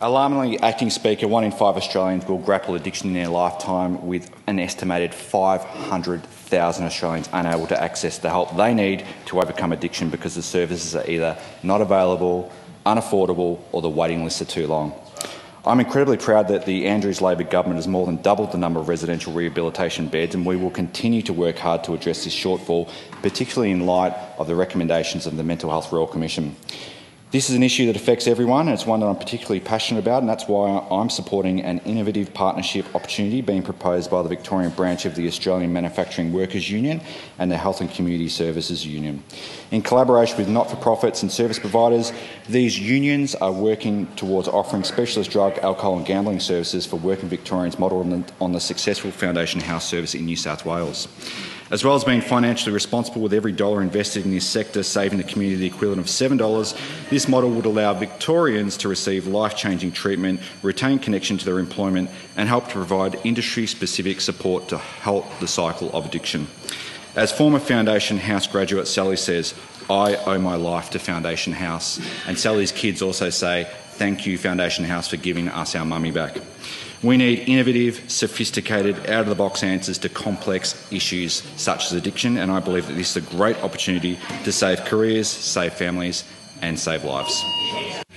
Alarmingly, Acting Speaker, 1 in 5 Australians will grapple addiction in their lifetime, with an estimated 500,000 Australians unable to access the help they need to overcome addiction because the services are either not available, unaffordable, or the waiting lists are too long. I'm incredibly proud that the Andrews Labor government has more than doubled the number of residential rehabilitation beds, and we will continue to work hard to address this shortfall, particularly in light of the recommendations of the Mental Health Royal Commission. This is an issue that affects everyone, and it's one that I'm particularly passionate about, and that's why I'm supporting an innovative partnership opportunity being proposed by the Victorian branch of the Australian Manufacturing Workers Union and the Health and Community Services Union. In collaboration with not-for-profits and service providers, these unions are working towards offering specialist drug, alcohol and gambling services for working Victorians modelled on the successful Foundation House service in New South Wales. As well as being financially responsible, with every dollar invested in this sector saving the community the equivalent of $7, this model would allow Victorians to receive life-changing treatment, retain connection to their employment and help to provide industry-specific support to halt the cycle of addiction. As former Foundation House graduate Sally says, "I owe my life to Foundation House," and Sally's kids also say, "Thank you, Foundation House, for giving us our mummy back." We need innovative, sophisticated, out-of-the-box answers to complex issues such as addiction, and I believe that this is a great opportunity to save careers, save families and save lives.